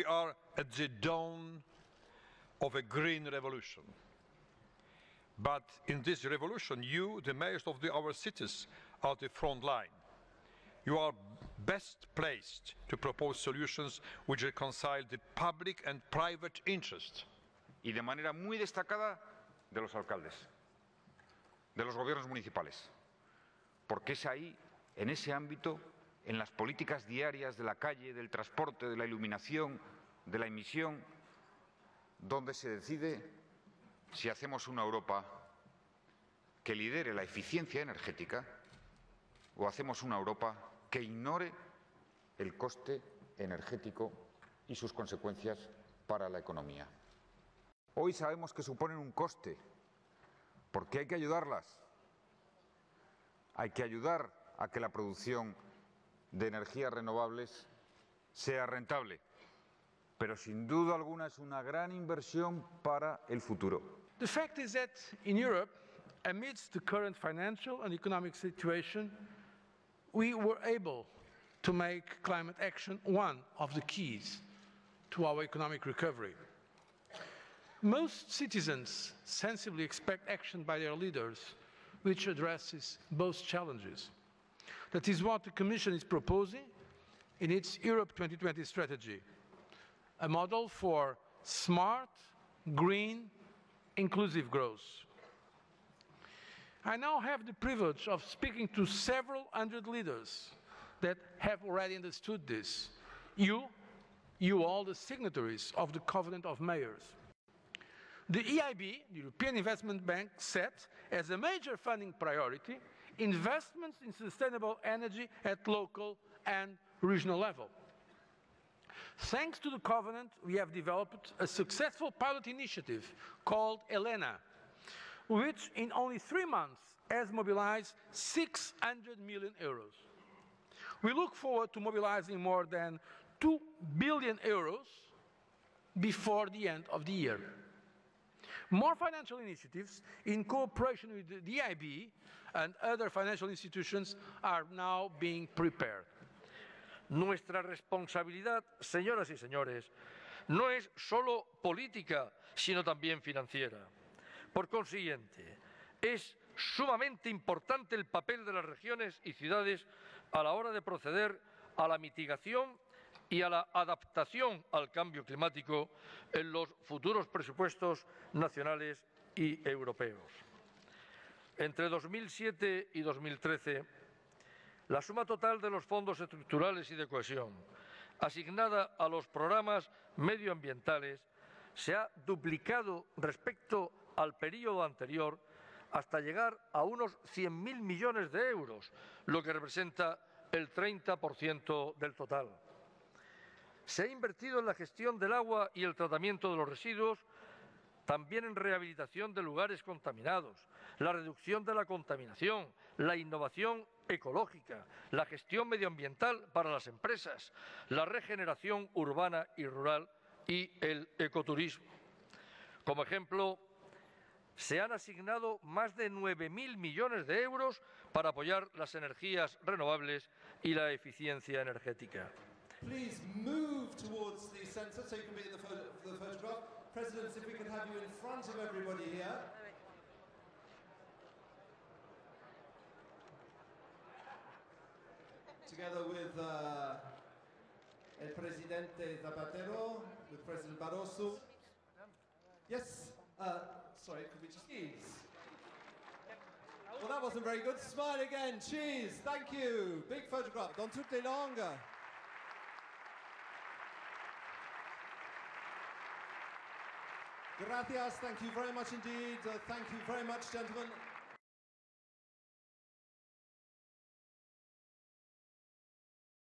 are at the dawn of a green revolution. But in this revolution, you, the mayors of our cities, are the front line. You are best placed to propose solutions which reconcile the public and private interest. Y de manera muy destacada de los alcaldes, de los gobiernos municipales, porque es ahí, en ese ámbito, en las políticas diarias de la calle, del transporte, de la iluminación, de la emisión, donde se decide si hacemos una Europa que lidere la eficiencia energética o hacemos una Europa que ignore el coste energético y sus consecuencias para la economía. Hoy sabemos que suponen un coste, porque hay que ayudarlas. Hay que ayudar a que la producción de energías renovables sea rentable, pero sin duda alguna es una gran inversión para el futuro. The fact is that in Europe, amidst the current financial and economic situation, we were able to make climate action one of the keys to our economic recovery. Most citizens sensibly expect action by their leaders, which addresses both challenges. That is what the Commission is proposing in its Europe 2020 strategy, a model for smart, green, inclusive growth. I now have the privilege of speaking to several hundred leaders that have already understood this. You all the signatories of the Covenant of Mayors. The EIB, the European Investment Bank, set as a major funding priority investments in sustainable energy at local and regional level. Thanks to the Covenant, we have developed a successful pilot initiative called ELENA, which in only 3 months has mobilized 600 million euros. We look forward to mobilizing more than 2 billion euros before the end of the year. More financial initiatives in cooperation with the EIB and other financial institutions are now being prepared. Nuestra responsabilidad, señoras y señores, no es solo política, sino también financiera. Por consiguiente, es sumamente importante el papel de las regiones y ciudades a la hora de proceder a la mitigación y a la adaptación al cambio climático en los futuros presupuestos nacionales y europeos. Entre 2007 y 2013, la suma total de los fondos estructurales y de cohesión asignada a los programas medioambientales se ha duplicado respecto al periodo anterior hasta llegar a unos 100.000 millones de euros, lo que representa el 30% del total. Se ha invertido en la gestión del agua y el tratamiento de los residuos, también en rehabilitación de lugares contaminados, la reducción de la contaminación, la innovación ecológica, la gestión medioambiental para las empresas, la regeneración urbana y rural y el ecoturismo. Como ejemplo, se han asignado más de 9.000 millones de euros para apoyar las energías renovables y la eficiencia energética. Please move towards the centre so you can be in the photograph. Presidents, if we could have you in front of everybody here. Together with El Presidente Zapatero, with President Barroso. Yes, sorry, could we just cheese? Well, that wasn't very good. Smile again, cheese. Thank you. Big photograph. Don't tutte longa. Gracias, thank you very much indeed. Thank you very much, gentlemen.